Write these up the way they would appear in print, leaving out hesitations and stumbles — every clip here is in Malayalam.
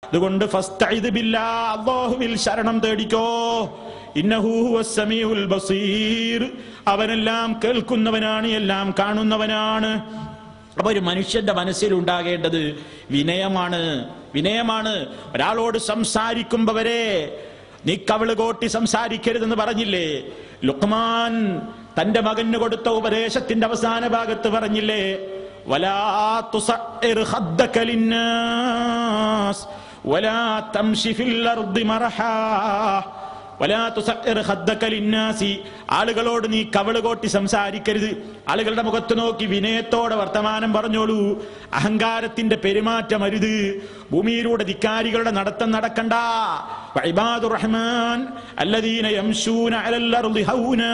അതുകൊണ്ട് ഫസ്തഇദ് ബില്ലാഹ്, അല്ലാഹുവിൽ ശരണം തേടിക്കോ. ഇന്നഹു ഹുവസ് സമീഉൽ ബസീർ, അവനെല്ലാം കേൾക്കുന്നവനാണ്, എല്ലാം കാണുന്നവനാണ്. അപ്പൊ ഒരു മനുഷ്യന്റെ മനസ്സിൽ ഉണ്ടാകേണ്ടത് വിനയമാണ്. വിനയമാണ്. ഒരാളോട് സംസാരിക്കുമ്പോ വരെ നീ കവിള് കോട്ടി സംസാരിക്കരുതെന്ന് പറഞ്ഞില്ലേ? ലുഖ്മാൻ തന്റെ മകന് കൊടുത്ത ഉപദേശത്തിന്റെ അവസാന ഭാഗത്ത് പറഞ്ഞില്ലേ? വലാ തുസഇർ ഖദ്ദക ലിന്നാസ് വലാ തംശി ഫിൽ അർദി മർഹാ വലാ തുസഇർ ഖദ്ദക ലിന്നാസി, ആളുകളോട് നീ കവിള് കോട്ടി സംസാരിക്കരുത്. ആളുകളുടെ മുഖത്ത് നോക്കി വിനയത്തോടെ വർത്തമാനം പറഞ്ഞോളൂ. അഹങ്കാരത്തിന്റെ പെരുമാറ്റം അരുത്. ഭൂമിയിലൂടെ ധിക്കാരികളുടെ നടത്തം നടക്കണ്ട. വഇബാദുർ റഹ്മാൻ അല്ലദീന യംശൂന അലൽ അർദി ഹൗനാ,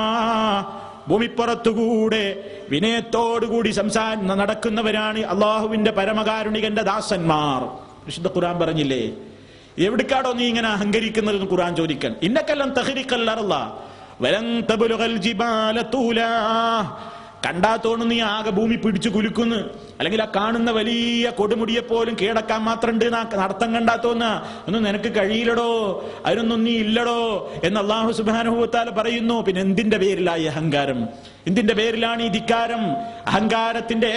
ഭൂമിപ്പുറത്തുകൂടെ വിനയത്തോടുകൂടി നടക്കുന്നവരാണ് അള്ളാഹുവിന്റെ പരമകാരുണികന്റെ ദാസന്മാർ. വിശുദ്ധ ഖുർആൻ പറഞ്ഞില്ലേ? എവിടേക്കാടോ നീ ഇങ്ങനെ അഹങ്കരിക്കുന്നത്? ഖുർആൻ ചോദിക്കാൻ. ഇന്നക്കല്ലം തഖ്രിഖൽ അർള വലൻ തബ്ലുഗൽ ജിബാല തൂലാ, കണ്ടാ തോന്നുന്നു നീ ആകെ ഭൂമി പിടിച്ചു കുലുക്കുന്നു, അല്ലെങ്കിൽ ആ കാണുന്ന വലിയ കൊടുമുടിയെ പോലും കീഴടക്കാൻ മാത്രം ഉണ്ട് നടത്തം കണ്ടാ തോന്നുക. ഒന്നും നിനക്ക് കഴിയില്ലടോ, അതിനൊന്നും നീ ഇല്ലടോ എന്ന് അല്ലാഹു സുബ്ഹാനഹു വ തആല പറയുന്നു. പിന്നെ എന്തിന്റെ പേരിലായി അഹങ്കാരം? എന്തിന്റെ പേരിലാണ് ഈ ധിക്കാരം? അഹങ്കാരത്തിന്റെ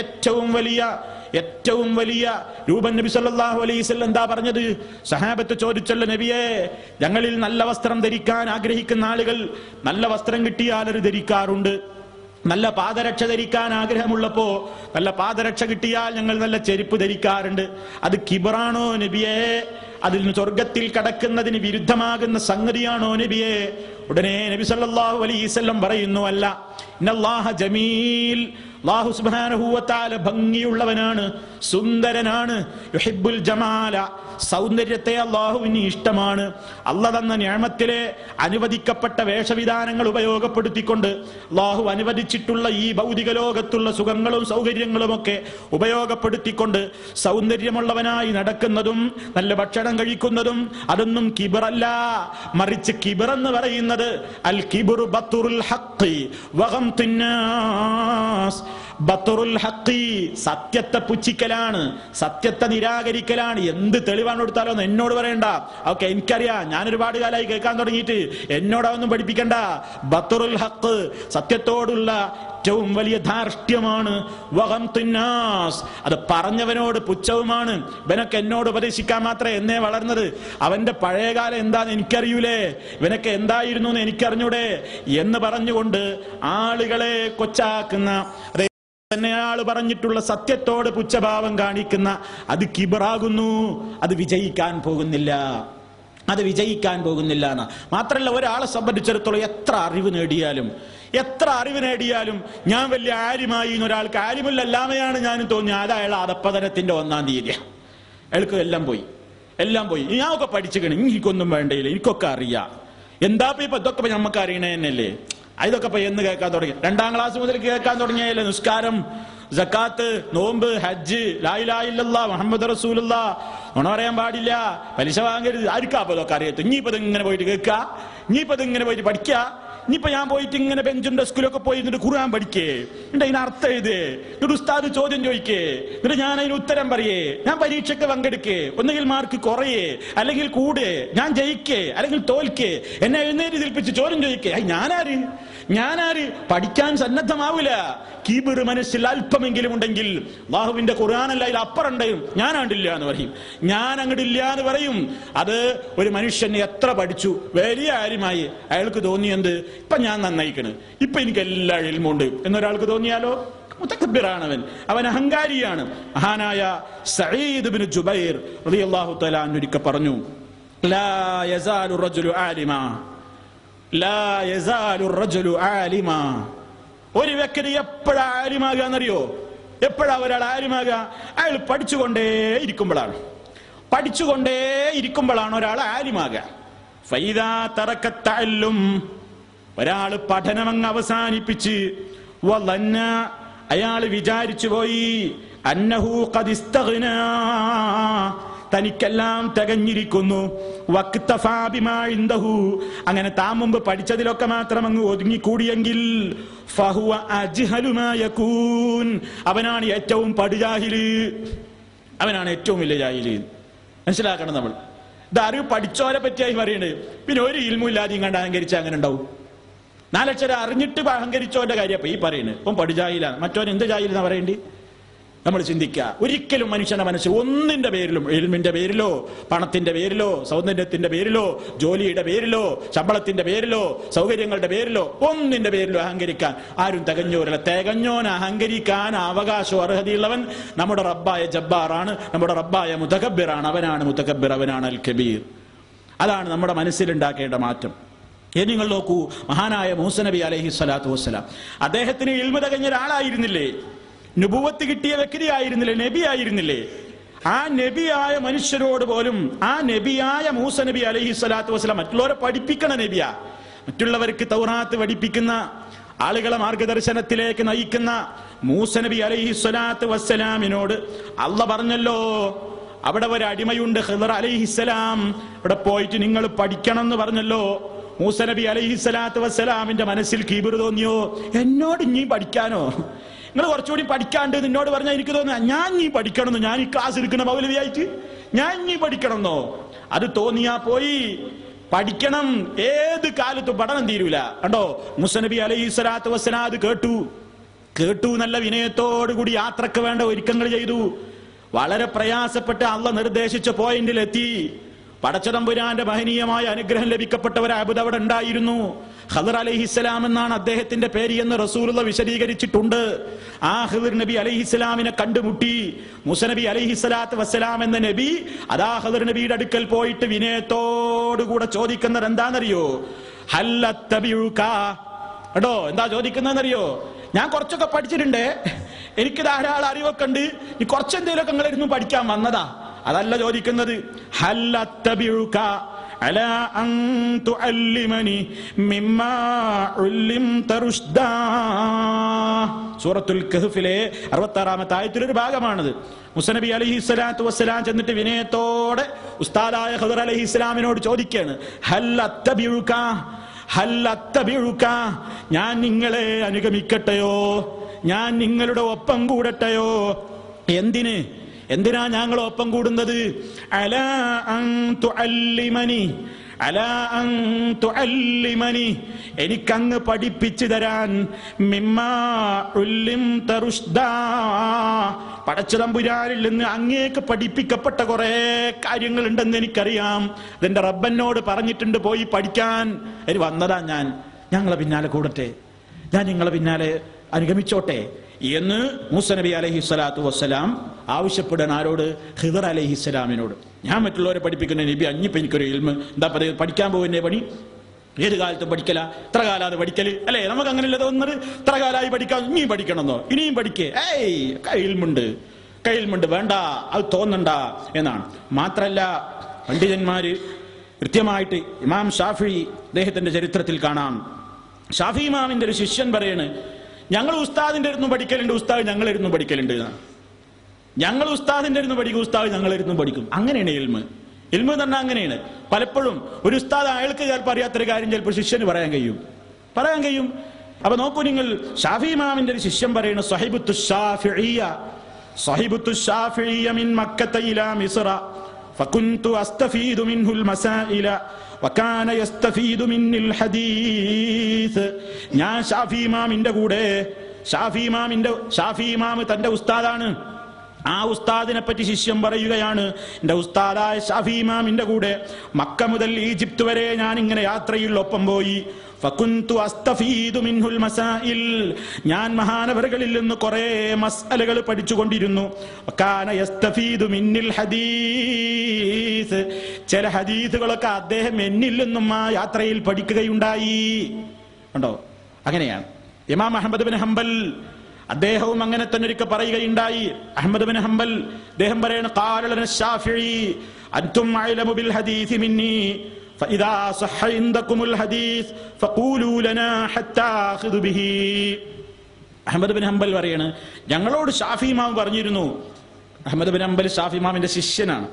ഏറ്റവും വലിയ രൂപൻ നബി സല്ലല്ലാഹു അലൈഹി വസല്ലം എന്താ പറഞ്ഞത്? സഹാബത്ത് ചോദിച്ചല്ലോ, നബിയെ, ഞങ്ങളിൽ നല്ല വസ്ത്രം ധരിക്കാൻ ആഗ്രഹിക്കുന്ന ആളുകൾ നല്ല വസ്ത്രം കിട്ടിയാൽ അത് ധരിക്കാറുണ്ട്. നല്ല പാദരക്ഷ ധരിക്കാൻ ആഗ്രഹമുള്ളപ്പോ നല്ല പാദരക്ഷ കിട്ടിയാൽ ഞങ്ങൾ നല്ല ചെരുപ്പ് ധരിക്കാറുണ്ട്. അത് കിബറാണോ നബിയെ? അതിൽ സ്വർഗത്തിൽ കടക്കുന്നതിന് വിരുദ്ധമാകുന്ന സംഗതിയാണോ നബിയെ? ഉടനെ നബി സല്ലല്ലാഹു അലൈഹി വസല്ലം പറയുന്നു, അല്ല, ഇന്നല്ലാഹ ജമീൽ, അല്ലാഹു സുബ്ഹാനഹു വ തആല ഭംഗിയുള്ളവനാണ്, സുന്ദരനാണ്. യുഹിബ്ബുൽ ജമാല, സൗന്ദര്യത്തെ അല്ലാഹുവിന് ഇഷ്ടമാണ്. അല്ലാഹു തന്ന നിഅമത്തിലെ അനുവദിക്കപ്പെട്ട വേഷവിധാനങ്ങൾ ഉപയോഗപ്പെടുത്തിക്കൊണ്ട് അല്ലാഹു അനുവദിച്ചിട്ടുള്ള ഈ ഭൗതിക ലോകത്തുള്ള സുഖങ്ങളും സൗകര്യങ്ങളും ഒക്കെ ഉപയോഗപ്പെടുത്തിക്കൊണ്ട് സൗന്ദര്യമുള്ളവനായി നടക്കുന്നതും നല്ല ഭക്ഷണം കഴിക്കുന്നതും അതൊന്നും കിബറല്ല. മറിച്ച് കിബറെന്ന് പറയുന്നത് അൽ കിബ്റു ബത്റുൽ ഹഖ് വഗംതുൻ നാസ്. ബത്റുൽ ഹഖ്, സത്യത്തെ പുച്ഛിക്കലാണ്, സത്യത്തെ നിരാകരിക്കലാണ്. എന്ത് തെളിവാണ് കൊടുത്താലോ എന്നോട് പറയണ്ട, ഓക്കെ എനിക്കറിയാം, ഞാൻ ഒരുപാട് കാലമായി കേൾക്കാൻ തുടങ്ങിയിട്ട്, എന്നോടൊന്നും പഠിപ്പിക്കണ്ട. ബത്റുൽ ഹഖ്, സത്യത്തോടുള്ള ഏറ്റവും വലിയ ധാർഷ്ട്യമാണ്. വഗംതുൻ നാസ്, അത് പറഞ്ഞവനോട് പുച്ഛവുമാണ്. ഇവനൊക്കെ എന്നോട് ഉപദേശിക്കാൻ മാത്രമേ എന്നേ വളർന്നത്, അവന്റെ പഴയകാലം എന്താന്ന് എനിക്കറിയൂലേ, ഇവനൊക്കെ എന്തായിരുന്നു എന്ന് എനിക്കറിഞ്ഞൂടെ എന്ന് പറഞ്ഞുകൊണ്ട് ആളുകളെ കൊച്ചാക്കുന്ന, തന്നെയാൾ പറഞ്ഞിട്ടുള്ള സത്യത്തോട് പുച്ഛഭാവം കാണിക്കുന്ന, അത് കിബറാകുന്നു. അത് വിജയിക്കാൻ പോകുന്നില്ല, അത് വിജയിക്കാൻ പോകുന്നില്ല എന്ന് മാത്രമല്ല, ഒരാളെ സംബന്ധിച്ചിടത്തോളം എത്ര അറിവ് നേടിയാലും ഞാൻ വലിയ ആലിമായി എന്നൊരാൾക്ക് ആലിമുല്ലല്ലാമയാണ് ഞാനും തോന്നി, അത് അയാൾ അധപ്പതനത്തിന്റെ 1-ാം തീയതി. അയാൾക്ക് എല്ലാം പോയി. ഞാനൊക്കെ പഠിച്ചിക്കണേ, എനിക്കൊന്നും വേണ്ടയില്ല, എനിക്കൊക്കെ അറിയാം. എന്താ ഇപ്പൊ ഇതൊക്കെ നമുക്ക് അറിയണേ തന്നെയല്ലേ? ഇതൊക്കെ ഇപ്പൊ എന്ന് കേൾക്കാൻ തുടങ്ങി? 2-ാം ക്ലാസ് മുതൽ കേൾക്കാൻ തുടങ്ങിയല്ലേ? നിസ്കാരം, സക്കാത്ത്, നോമ്പ്, ഹജ്ജ്, ലാ ഇലാഹ ഇല്ലല്ലാഹ് മുഹമ്മദ് റസൂലുള്ളാഹ്, നുണ പറയാൻ പാടില്ല, പലിശ വാങ്ങരുത്. ആർക്കാ അപ്പൊ ഇതൊക്കെ അറിയത്തു? ഇനിയിപ്പോ ഇങ്ങനെ പോയിട്ട് കേൾക്കുക, ഇനിയിപ്പോ ഇങ്ങനെ പോയിട്ട് പഠിക്കുക, ഇനിയിപ്പോ ഞാൻ പോയിട്ട് ഇങ്ങനെ ബെഞ്ചും ഡെസ്കിലൊക്കെ പോയി എന്നിട്ട് ഖുർആൻ പഠിക്കേ, എന്നിട്ട് അതിന് അർത്ഥം എഴുതേ, എന്നിട്ട് ഉസ്താദ് ചോദ്യം ചോദിക്കേ, എന്നിട്ട് ഞാൻ അതിന് ഉത്തരം പറയേ, ഞാൻ പരീക്ഷയ്ക്ക് പങ്കെടുക്കേ, ഒന്നുകിൽ മാർക്ക് കുറയേ അല്ലെങ്കിൽ കൂടേ, ഞാൻ ജയിക്കേ അല്ലെങ്കിൽ തോൽക്കേ, എന്നെ എഴുന്നേറ്റ് തിരിപ്പിച്ച് ചോദ്യം ചോദിക്കേ. ഞാനാര് പഠിക്കാൻ സന്നദ്ധമാവില്ല. കീബിർ മനസ്സിൽ അല്പമെങ്കിലും ഉണ്ടെങ്കിൽ അല്ലാഹുവിന്റെ ഖുർആനല്ല അതിൽ അപ്പുറണ്ട്, ഞാനാണ്ടില്ല എന്ന് പറയും, ഞാൻ അങ്ങടില്ല എന്ന് പറയും. അത് ഒരു മനുഷ്യൻ എത്ര പഠിച്ചു, വലിയ കാര്യമായി അയാൾക്ക് തോന്നിയെന്ത്, ഇപ്പൊ ഞാൻ നന്നായിക്കണ്, ഇപ്പൊ എനിക്ക് എല്ലാ ഇൽമുണ്ട് എന്നൊരാൾക്ക് തോന്നിയാലോ? മുതകബ്ബിറാണ് അവൻ അഹങ്കാരിയാണ്. മഹാനായ സഈദ് ഇബ്നു ജുബൈർ റളിയല്ലാഹു തആല അൻഹു ഒരിക്കൽ പറഞ്ഞു, ലാ യസാലു റജുലു ആലിമാ, ലാ യസാലു റജുലു ആലിമാ. ഒരു വ്യക്തി എപ്പോഴാ ആലിമാകുക എന്നറിയോ? എപ്പോഴാ ഒരാൾ ആലിമാകുക? അയാൾ പഠിച്ചുകൊണ്ടേയിരിക്കുമ്പോഴാണ് ഒരാൾ ആലിമാകുക. ഫൈദാ തറക തഅല്ലും, ഒരാൾ പഠനമങ്ങ് അവസാനിപ്പിച്ച്, വളന്ന, അയാൾ വിചാരിച്ചു പോയി, അന്നഹു ഖദ് ഇസ്തഗ്നാ, തനിക്കെല്ലാം തികഞ്ഞിരിക്കുന്നു, വക്തഫാ ബിമാ ഇൻദഹു, അങ്ങനെ താൻ മുമ്പ് പഠിച്ചതിലൊക്കെ മാത്രം അങ്ങ് ഒതുങ്ങിക്കൂടിയെങ്കിൽ, ഫഹുവ അജ്ഹലു മാ യകൂൻ, അവനാണ് ഏറ്റവും പടുജാഹില്, അവനാണ് ഏറ്റവും വലിയ ജാഹില്. മനസ്സിലാക്കണം നമ്മൾ. ഇത് അറിവ് പഠിച്ചോരെ പറ്റിയായി പറയുന്നത്. പിന്നെ ഒരു ഇൽമും ഇല്ലാതെയും കണ്ട് അഹങ്കരിച്ചാൽ അങ്ങനെ ഉണ്ടാവും? 4 അക്ഷരം അറിഞ്ഞിട്ട് അഹങ്കരിച്ചോന്റെ കാര്യം അപ്പൊ ഈ പറയുന്നത്. ഇപ്പം പഠിജായില്ല, മറ്റോൻ എന്ത് ജാഹിലെന്നാ പറയേണ്ടി? നമ്മൾ ചിന്തിക്കുക. ഒരിക്കലും മനുഷ്യന്റെ മനസ്സ് ഒന്നിന്റെ പേരിലും, ഇൽമിന്റെ പേരിലോ പണത്തിന്റെ പേരിലോ സൗന്ദര്യത്തിന്റെ പേരിലോ ജോലിയുടെ പേരിലോ ശമ്പളത്തിന്റെ പേരിലോ സൗകര്യങ്ങളുടെ പേരിലോ ഒന്നിന്റെ പേരിലോ അഹങ്കരിക്കാൻ ആരും തികഞ്ഞോരല്ല. തികഞ്ഞോൻ അഹങ്കരിക്കാൻ അവകാശവും അർഹതയുള്ളവൻ നമ്മുടെ റബ്ബായ ജബ്ബാറാണ്, നമ്മുടെ റബ്ബായ മുതകബ്ബിറാണ്. അവനാണ് മുതകബ്ബിർ, അവനാണ് അൽ കബീർ. അതാണ് നമ്മുടെ മനസ്സിലുണ്ടാക്കേണ്ട മാറ്റം. ഇനി നിങ്ങൾ നോക്കൂ, മഹാനായ മൂസ നബി അലൈഹി സ്വലാത്തു വസ്സലാം അദ്ദേഹത്തിന് ഇൽമു തികഞ്ഞ ഒരാളായിരുന്നില്ലേ? നുബുവത്ത് കിട്ടിയ വ്യക്തി ആയിരുന്നില്ലേ? നബി ആയിരുന്നില്ലേ? ആ നബിയായ മനുഷ്യരോട് പോലും ആ നബിയായ മൂസ നബി അലൈഹി സ്വലാത്തു വസ്സലാം മറ്റുള്ളവരെ പഠിപ്പിക്കണ നബിയാ. മറ്റുള്ളവർക്ക് തൗറാത്ത് പഠിപ്പിക്കുന്ന, ആളുകളെ മാർഗദർശനത്തിലേക്ക് നയിക്കുന്ന മൂസ നബി അലൈഹി സ്വലാത്തു വസ്സലാമിനോട് അള്ളാഹ് പറഞ്ഞല്ലോ, അവിടെ ഒരു അടിമയുണ്ട് ഖിദർ അലൈഹിസ്സലാം, അവിടെ പോയിട്ട് നിങ്ങൾ പഠിക്കണം എന്ന് പറഞ്ഞല്ലോ. മൂസ നബി അലൈഹി സ്വലാത്തു വസ്സലാമിന്റെ മനസ്സിൽ കീബിർ തോന്നിയോ? എന്നോട് ഇനി പഠിക്കാനോ? നിങ്ങൾ കുറച്ചുകൂടി പഠിക്കാണ്ട് നിന്നോട് പറഞ്ഞാൽ എനിക്ക് തോന്നുന്നു ഞാൻ നീ പഠിക്കണമെന്നോ, ഞാൻ ഈ ക്ലാസ് എടുക്കണ മൗലവിയായിട്ട് ഞാൻ നീ പഠിക്കണമെന്നോ? അത് തോന്നിയാ പോയി പഠിക്കണം. ഏത് കാലത്തും പഠനം തീരൂല. കണ്ടോ, മൂസ നബി അലൈഹി സ്വലാത്തു വസ്സലാം അത് കേട്ടു നല്ല വിനയത്തോടു കൂടി യാത്രക്ക് വേണ്ട ഒരുക്കങ്ങൾ ചെയ്തു. വളരെ പ്രയാസപ്പെട്ട് അള്ളാഹ് നിർദ്ദേശിച്ച പോയിന്റിലെത്തി. പടച്ചതമ്പുരാന്റെ മഹനീയമായ അനുഗ്രഹം ലഭിക്കപ്പെട്ട ഒരു അബ്ദ് അവിടെ ഉണ്ടായിരുന്നു. ഖദർ അലൈഹിസ്സലാം എന്നാണ് അദ്ദേഹത്തിന്റെ പേര് എന്ന് റസൂലുള്ള വിശദീകരിച്ചിട്ടുണ്ട്. ആ ഖദർ നബി അലൈഹിസ്സലാമിനെ കണ്ടുമുട്ടി. മൂസ നബി അലൈഹിസ്സലാത്തു വസ്സലാം എന്ന നബി അതാ ഖദർ നബിയുടെ അടുക്കൽ പോയിട്ട് വിനയത്തോടുകൂടെ ചോദിക്കുന്നത് എന്താണെന്നറിയോ? ഹൽ അത്തബിഉക. കേട്ടോ, എന്താ ചോദിക്കുന്നതെന്നറിയോ? ഞാൻ കുറച്ചൊക്കെ പഠിച്ചിട്ടുണ്ട്, എനിക്ക് ധാരാളം അറിവൊക്കെ ഉണ്ട്, ഈ കുറച്ചെന്തെങ്കിലുമൊക്കെ നിങ്ങളിരുന്ന് പഠിക്കാൻ വന്നതാ. അതല്ല ചോദിക്കുന്നത്. ഹൽ അത്തബിഉക അലാ അൻ തുഅല്ലിമനി മിമ്മാ ഉല്ലിംത റുഷ്ദാ. സൂറത്തുൽ കഹ്ഫിലെ 66-ാമത്തെ ആയത്തിലൊരു ഭാഗമാണത്. മൂസ നബി അലൈഹി സ്വലാത്തു വസ്സലാം ചെന്നിട്ട് വിനയത്തോടെ ഉസ്താദായ ഖദർ അലൈഹിസ്സലാമിനോട് ചോദിക്കുകയാണ്, ഹൽ അത്തബിഉക, ഹൽ അത്തബിഉക, ഞാൻ നിങ്ങളെ അനുഗമിക്കട്ടെയോ? ഞാൻ നിങ്ങളുടെ ഒപ്പം കൂടട്ടെയോ? എന്തിനാ ഞങ്ങൾ ഒപ്പം കൂടുന്നത്? അലാ അൻ തുഅല്ലിമനി, അലാ അൻ തുഅല്ലിമനി, എനിക്കങ്ങ് പഠിപ്പിച്ചു തരാൻ. മിമ്മാ ഉല്ലിംത റുഷ്ദാ, പടച്ചതമ്പുരാനിൽ നിന്ന് അങ്ങേക്ക് പഠിപ്പിക്കപ്പെട്ട കുറെ കാര്യങ്ങൾ ഉണ്ടെന്ന് എനിക്കറിയാം. അതെന്റെ റബ്ബനോട് പറഞ്ഞിട്ടുണ്ട് പോയി പഠിക്കാൻ. വന്നതാ ഞാൻ, ഞങ്ങളെ പിന്നാലെ കൂടട്ടെ, ഞാൻ നിങ്ങളെ പിന്നാലെ അനുഗമിച്ചോട്ടെ എന്ന് മൂസ നബി അലൈഹി സ്വലാത്തു വസ്സലാം ആവശ്യപ്പെടാൻ ആരോട്? ഖിദർ അലൈഹിസ്സലാമിനോട്. ഞാൻ മറ്റുള്ളവരെ പഠിപ്പിക്കുന്ന നബി, അഞ്ഞിപ്പോ എനിക്കൊരു ഇൽമ് എന്താ പറയുക, പഠിക്കാൻ പോകുന്നേ പണി? ഏത് കാലത്തും പഠിക്കല, ഇത്ര കാലം അത് പഠിക്കല് അല്ലേ? നമുക്ക് അങ്ങനെയല്ല തോന്നുന്നത്. ഇത്ര കാലമായി പഠിക്കാൻ, ഇനിയും പഠിക്കണമെന്നോ? ഇനിയും പഠിക്കേ? കയ്യിൽമുണ്ട്, വേണ്ട, അത് തോന്നണ്ട എന്നാണ്. മാത്രല്ല പണ്ഡിതന്മാര് കൃത്യമായിട്ട് ഇമാം ഷാഫി അദ്ദേഹത്തിന്റെ ചരിത്രത്തിൽ കാണാം. ഷാഫി ഇമാമിന്റെ ഒരു ശിഷ്യൻ പറയാണ്, ഞങ്ങൾ ഉസ്താദിന്റെ അടുത്ത് പഠിക്കലുണ്ട്, ഉസ്താദ് ഞങ്ങളിരുന്ന് പഠിക്കലുണ്ട്. ഞങ്ങൾ ഉസ്താദിന്റെ അടുത്ത് പഠിക്കും, ഉസ്താദ് ഞങ്ങളിരുന്ന് പഠിക്കും. അങ്ങനെയാണ് ഇൽമ്. ഇൽമ് തന്നെ അങ്ങനെയാണ്. പലപ്പോഴും ഒരു ഉസ്താദ് അയാൾക്ക് ചിലപ്പോൾ അറിയാത്തൊരു കാര്യം ചിലപ്പോൾ ശിഷ്യന് പറയാൻ കഴിയും. അപ്പൊ നോക്കൂ നിങ്ങൾ, ഷാഫി ഇമാമിന്റെ ഒരു ശിഷ്യൻ പറയുന്നു, സ്വഹിബത്തു ഷാഫിഇയ്യ മിൻ മക്കത ഇലാ മിസ്റ ഫകുൻതു അസ്തഫീദു മിൻഹുൽ മസായില വകാന യസ്തഫീദു മിന്നിൽ ഹദീസ്. ഞാൻ ഷാഫി ഇമാമിന്റെ കൂടെ, ഷാഫി ഇമാം തന്റെ ഉസ്താദാണ്. ആ ഉസ്താദിനെ പറ്റി ശിഷ്യം പറയുകയാണ്, എന്റെ ഉസ്താദായ ഷാഫി ഇമാമിന്റെ കൂടെ മക്ക മുതൽ ഈജിപ്ത് വരെ ഞാൻ ഇങ്ങനെ യാത്രയിൽ ഒപ്പം പോയി. ഫകുൻതു അസ്തഫീദു മിൻഹുൽ മസായിൽ, ഞാൻ മഹാനവറുകളിൽ നിന്ന് കുറെ മസ്അലകൾ പഠിച്ചുകൊണ്ടിരുന്നു. വകാന യസ്തഫീദു മിന്നിൽ ഹദീസ്, ചില ഹദീസുകളൊക്കെ അദ്ദേഹം എന്നിൽ നിന്നും ആ യാത്രയിൽ പഠിക്കുകയുണ്ടായി. കണ്ടോ, അങ്ങനെയാണ്. ഇമാം അഹ്മദ് ബിൻ ഹംബൽ അദ്ദേഹവും അങ്ങനെ തന്നെ ഒരിക്കൽ പറയുകയുണ്ടായി. അഹ്മദ് ബിൻ ഹംബൽ അദ്ദേഹം പറയാണ്, ഖാല ലനാ ശാഫിഈ അൻതും അഅലമു ബിൽ ഹദീസ് മിന്നി ഫഇദാ സഹഹ ഇൻദകുമുൽ ഹദീസ് ഫഖൂലൂ ലനാ ഹത്താ ആഖിദു ബിഹി. അഹ്മദ് ബിൻ ഹംബൽ പറയാണ്, ഞങ്ങളോട് ഷാഫി ഇമാം പറഞ്ഞിരുന്നു. അഹ്മദ് ബിൻ ഹംബൽ ഷാഫി ഇമാമിന്റെ ശിഷ്യനാണ്.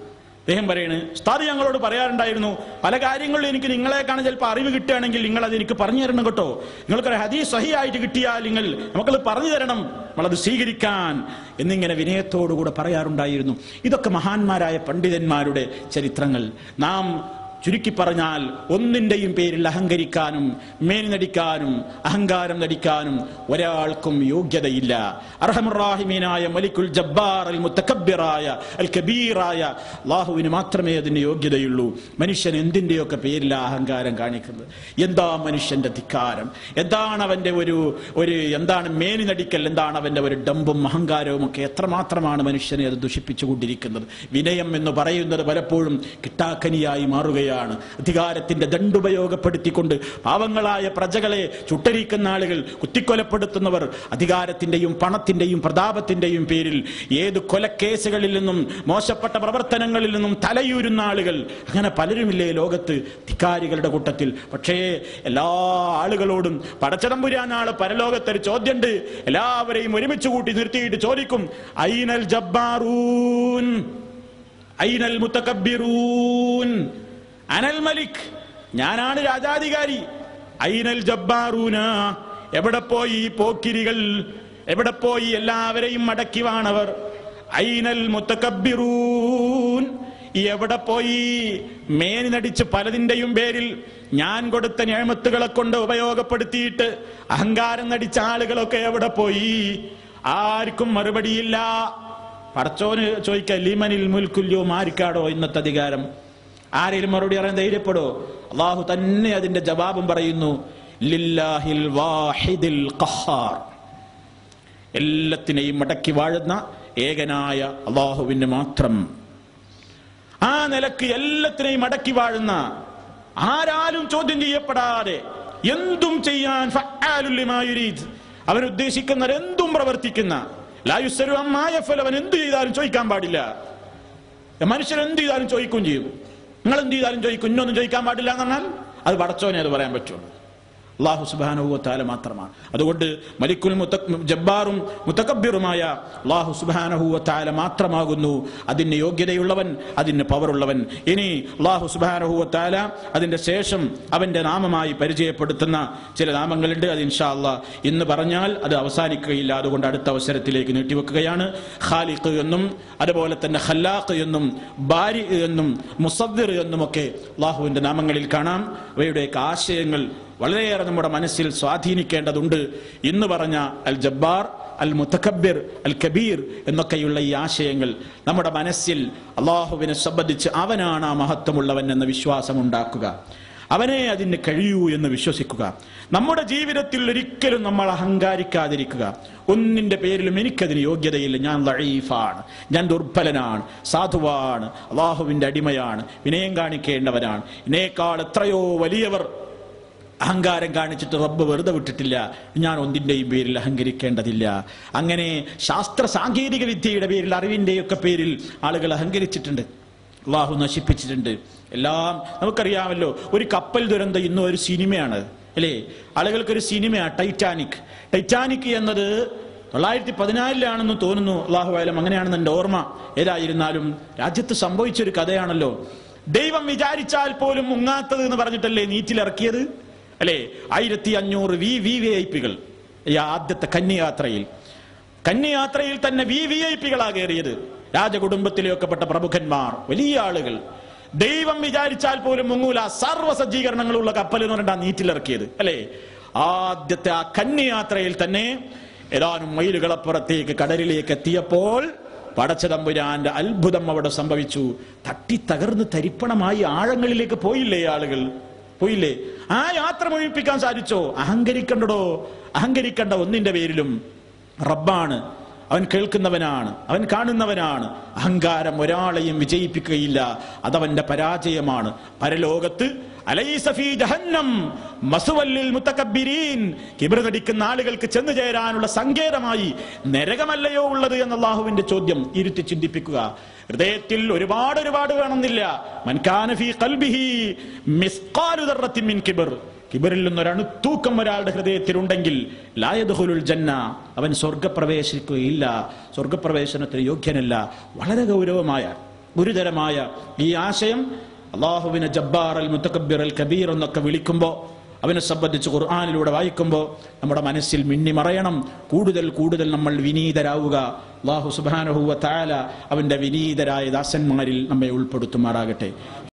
അദ്ദേഹം പറയണ്, ഉസ്താദ് ഞങ്ങളോട് പറയാറുണ്ടായിരുന്നു, പല കാര്യങ്ങളിലും എനിക്ക് നിങ്ങളെ കാണാൻ ചിലപ്പോൾ അറിവ് കിട്ടുകയാണെങ്കിൽ നിങ്ങൾ അത് എനിക്ക് പറഞ്ഞു തരണം കേട്ടോ, നിങ്ങൾക്കൊരു ഹദീസ് സഹിയായിട്ട് കിട്ടിയാൽ നമുക്കത് പറഞ്ഞു തരണം, നമ്മളത് സ്വീകരിക്കാൻ എന്നിങ്ങനെ വിനയത്തോടുകൂടെ പറയാറുണ്ടായിരുന്നു. ഇതൊക്കെ മഹാന്മാരായ പണ്ഡിതന്മാരുടെ ചരിത്രങ്ങൾ. നാം ചുരുക്കി പറഞ്ഞാൽ ഒന്നിന്റെയും പേരിൽ അഹങ്കരിക്കാനും മേനി നടിക്കാനും അഹങ്കാരം നടിക്കാനും ഒരാൾക്കും യോഗ്യതയില്ല. അർഹമുർ-റാഹിമീനായ മലിക്കുൽ ജബ്ബാർ അൽ മുതകബ്ബിറായ അൽ കബീറായ അല്ലാഹുവിന് മാത്രമേ അതിന് യോഗ്യതയുള്ളൂ. മനുഷ്യൻ എന്തിന്റെയൊക്കെ പേരിൽ അഹങ്കാരം കാണിക്കുന്നത്? എന്താ മനുഷ്യന്റെ ധിക്കാരം? എന്താണ് അവന്റെ എന്താണ് മേനി നടിക്കൽ? എന്താണ് അവന്റെ ഒരു ഡമ്പും അഹങ്കാരവും ഒക്കെ? എത്രമാത്രമാണ് മനുഷ്യനെ അത് ദുഷിപ്പിച്ചുകൊണ്ടിരിക്കുന്നത്? വിനയം എന്ന് പറയുന്നത് പലപ്പോഴും കിട്ടാക്കനിയായി മാറുകയാണ്. അധികാരത്തിന്റെ ദണ്ടുപയോഗപ്പെടുത്തിക്കൊണ്ട് പാവങ്ങളായ പ്രജകളെ ചുട്ടരിക്കുന്ന ആളുകൾ, കുത്തിക്കൊലപ്പെടുത്തുന്നവർ, അധികാരത്തിന്റെയും പണത്തിന്റെയും പ്രതാപത്തിന്റെയും പേരിൽ ഏത് കൊലക്കേസുകളിൽ നിന്നും മോശപ്പെട്ട പ്രവർത്തനങ്ങളിൽ നിന്നും തലയൂരുന്ന ആളുകൾ, അങ്ങനെ പലരുമില്ലേ ലോകത്ത് ധിക്കാരികളുടെ കൂട്ടത്തിൽ. പക്ഷേ എല്ലാ ആളുകളോടും പടച്ചതമ്പുരാൻ നാളെ പരലോകത്തൊരു ചോദ്യമുണ്ട്. എല്ലാവരെയും ഒരുമിച്ച് കൂട്ടി നിർത്തിയിട്ട് ചോദിക്കും, ഐനൽ ജബ്ബാറൂൻ ഐനൽ മുതകബ്ബിറൂൻ അനൽ മലിക്, ഞാനാണ് രാജാധികാരി. ഐനൽ ജബ്ബാറൂന, എവിടെ പോയി ഈ പോക്കിരികൾ? എവിടെ പോയി എല്ലാവരെയും മടക്കി വാണവർ? ഐനൽ മുതകബ്ബിറൂൻ, എവിടെ പോയി മേനി നടിച്ച് പലതിന്റെയും പേരിൽ ഞാൻ കൊടുത്ത നിഅമത്തുകളെ കൊണ്ട് ഉപയോഗപ്പെടുത്തിയിട്ട് അഹങ്കാരം നടിച്ച ആളുകളൊക്കെ എവിടെ പോയി? ആർക്കും മറുപടിയില്ല. പടച്ചോന് ചോദിക്ക, ലിമനിൽ മുൽക്കുൽ യൗം, ആർക്കാടോ ഇന്നത്തെ അധികാരം? ആരെങ്കിലും മറുപടി പറയാൻ ധൈര്യപ്പെടോ? അള്ളാഹു തന്നെ അതിന്റെ ജവാബും പറയുന്നു, ലില്ലാഹിൽ വാഹിദിൽ ഖഹാർ, എല്ലാത്തിനെയും മടക്കി വാഴുന്ന ഏകനായ അള്ളാഹുവിന് മാത്രം. ആ നിലക്ക് എല്ലാത്തിനെയും മടക്കി വാഴുന്ന, ആരാലും ചോദ്യം ചെയ്യപ്പെടാതെ എന്തും ചെയ്യാൻ ഫഅാലുൽ ലിമാ യുരീദ്, അവൻ ഉദ്ദേശിക്കുന്ന എന്തും പ്രവർത്തിക്കുന്ന, ലാ യുസ്അലു അമ്മാ യഫ്അൽ, അവൻ എന്ത് ചെയ്താലും ചോദിക്കാൻ പാടില്ല. മനുഷ്യൻ എന്ത് ചെയ്താലും ചോദിക്കുകയും ചെയ്യും. നിങ്ങൾ എന്ത് ചെയ്താലും ചോദിക്കും, ഇന്നൊന്നും ചോദിക്കാൻ പാടില്ല എന്ന് പറഞ്ഞാൽ അത് പടച്ചോനെ അത് പറയാൻ പറ്റുള്ളൂ. അല്ലാഹു സുബ്ഹാനഹു വ തആല മാത്രമാണ്. അതുകൊണ്ട് മലിക്കുൽ ജബ്ബാറും മുതകബ്ബിറുമായ അല്ലാഹു സുബ്ഹാനഹു വ തആല മാത്രമാകുന്നു അതിന് യോഗ്യതയുള്ളവൻ, അതിന് പവറുള്ളവൻ. ഇനി അല്ലാഹു സുബ്ഹാനഹു വ തആല അതിന്റെ ശേഷം അവന്റെ നാമമായി പരിചയപ്പെടുത്തുന്ന ചില നാമങ്ങളുണ്ട്. അത് ഇൻഷാ അല്ലാഹ് ഇന്ന് പറഞ്ഞാൽ അത് അവസാനിക്കുകയില്ല. അതുകൊണ്ട് അടുത്ത അവസരത്തിലേക്ക് നീട്ടിവെക്കുകയാണ്. ഖാലിഖ് എന്നും അതുപോലെ തന്നെ ഖല്ലാഖ് എന്നും ബാരി എന്നും മുസവ്വിർ എന്നുമൊക്കെ അല്ലാഹുവിന്റെ നാമങ്ങളിൽ കാണാം. അവയുടെയൊക്കെ ആശയങ്ങൾ വളരെയേറെ നമ്മുടെ മനസ്സിൽ സ്വാധീനിക്കേണ്ടതുണ്ട്. ഇന്ന് പറഞ്ഞ അൽ ജബ്ബാർ, അൽ മുതകബ്ബിർ, അൽ കബീർ എന്നൊക്കെയുള്ള ഈ ആശയങ്ങൾ നമ്മുടെ മനസ്സിൽ അള്ളാഹുവിനെ സംബന്ധിച്ച് അവനാണ് ആ മഹത്വമുള്ളവൻ എന്ന വിശ്വാസം ഉണ്ടാക്കുക, അവനെ അതിന് കഴിയൂ എന്ന് വിശ്വസിക്കുക. നമ്മുടെ ജീവിതത്തിൽ ഒരിക്കലും നമ്മൾ അഹങ്കാരിക്കാതിരിക്കുക. ഒന്നിന്റെ പേരിലും എനിക്കതിന് യോഗ്യതയില്ല, ഞാൻ ദഈഫാണ്, ഞാൻ ദുർബലനാണ്, സാധുവാണ്, അള്ളാഹുവിന്റെ അടിമയാണ്, വിനയം കാണിക്കേണ്ടവനാണ്. ഇതിനേക്കാൾ എത്രയോ വലിയവർ അഹങ്കാരം കാണിച്ചിട്ട് റബ്ബ് വെറുതെ വിട്ടിട്ടില്ല. ഞാൻ ഒന്നിന്റെയും പേരിൽ അഹങ്കരിക്കേണ്ടതില്ല. അങ്ങനെ ശാസ്ത്ര സാങ്കേതിക വിദ്യയുടെ പേരിൽ, അറിവിന്റെയൊക്കെ പേരിൽ ആളുകൾ അഹങ്കരിച്ചിട്ടുണ്ട്, അള്ളാഹു നശിപ്പിച്ചിട്ടുണ്ട്. എല്ലാം നമുക്കറിയാമല്ലോ. ഒരു കപ്പൽ ദുരന്തം ഇന്നും ഒരു സിനിമയാണ് അല്ലേ? ആളുകൾക്കൊരു സിനിമയാണ് ടൈറ്റാനിക്. ടൈറ്റാനിക് എന്നത് 1914 തോന്നുന്നു, അള്ളാഹു ആലം, അങ്ങനെയാണെന്ന് എൻ്റെ ഓർമ്മ. ഏതായിരുന്നാലും രാജ്യത്ത് സംഭവിച്ചൊരു കഥയാണല്ലോ. ദൈവം വിചാരിച്ചാൽ പോലും മുങ്ങാത്തത് എന്ന് പറഞ്ഞിട്ടല്ലേ നീറ്റിലിറക്കിയത് അല്ലേ? 1500 VVIPകൾ ഈ ആദ്യത്തെ കന്യായാത്രയിൽ തന്നെ VVIPകളാ കയറിയത്. രാജകുടുംബത്തിലെയൊക്കെ പെട്ട പ്രമുഖന്മാർ, വലിയ ആളുകൾ. ദൈവം വിചാരിച്ചാൽ പോലും മുങ്ങൂല. സർവ്വ സജ്ജീകരണങ്ങളുള്ള കപ്പൽ എന്ന് പറഞ്ഞിട്ടാ നീറ്റിലിറക്കിയത് അല്ലേ? ആദ്യത്തെ ആ കന്യായാത്രയിൽ തന്നെ ഏതാനും മൈലുകളപ്പുറത്തേക്ക് കടലിലേക്ക് എത്തിയപ്പോൾ പടച്ചതമ്പുരാന്റെ അത്ഭുതം അവിടെ സംഭവിച്ചു. തട്ടി തകർന്ന് തരിപ്പണമായി ആഴങ്ങളിലേക്ക് പോയില്ലേ ആളുകൾ? പോയില്ലേ? ആ യാത്ര മുഴുപ്പിക്കാൻ സാധിച്ചോ? അഹങ്കരിക്കണ്ടോ? അഹങ്കരിക്കണ്ട ഒന്നിന്റെ പേരിലും. റബ്ബാണ്, അവൻ കേൾക്കുന്നവനാണ്, അവൻ കാണുന്നവനാണ്. അഹങ്കാരം ഒരാളെയും വിജയിപ്പിക്കുകയില്ല, അതവന്റെ പരാജയമാണ്. പരലോകത്ത് അലൈസ ഫീ ജഹന്നം മസ്വൽ ലിൽ മുതകബ്ബിരീൻ, കിബ്ർ നടിക്കുന്ന ആളുകൾക്ക് ചെന്നു ചേരാനുള്ള സങ്കേതമായി നരകമല്ലയോ ഉള്ളത് എന്ന അല്ലാഹുവിന്റെ ചോദ്യം ഇരുത്തി ചിന്തിപ്പിക്കുക. ഹൃദയത്തിൽ ഒരുപാട് വേണമെന്നില്ല. മൻ കാന ഫീ ഖൽബിഹി മിസ്ഖാലു ദർറത്തിൻ മിൻ കിബ്ർ, കിബറിൽ നിന്നൊരണുത്തൂക്കം ഒരാളുടെ ഹൃദയത്തിലുണ്ടെങ്കിൽ ലാ യദ്ഖുലുൽ ജന്ന, അവൻ സ്വർഗപ്രവേശിക്കുകയില്ല, സ്വർഗപ്രവേശനത്തിന് യോഗ്യനല്ല. വളരെ ഗൗരവമായ ഗുരുതരമായ ഈ ആശയം അല്ലാഹുവിനെ ജബ്ബാർ അൽ മുതകബ്ബിർ അൽ കബീർ എന്നൊക്കെ വിളിക്കുമ്പോൾ, അവനെ സംബന്ധിച്ച് ഖുർആനിലൂടെ വായിക്കുമ്പോൾ നമ്മുടെ മനസ്സിൽ മിന്നിമറയണം. കൂടുതൽ കൂടുതൽ നമ്മൾ വിനീതരാവുക. അല്ലാഹു സുബ്ഹാനഹു വ തആല അവന്റെ വിനീതരായ ദാസന്മാരിൽ നമ്മെ ഉൾപ്പെടുത്തുമാറാകട്ടെ.